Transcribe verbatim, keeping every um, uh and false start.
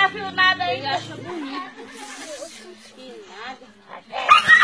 tá filmado aí. Ele acha bonito. Que nada.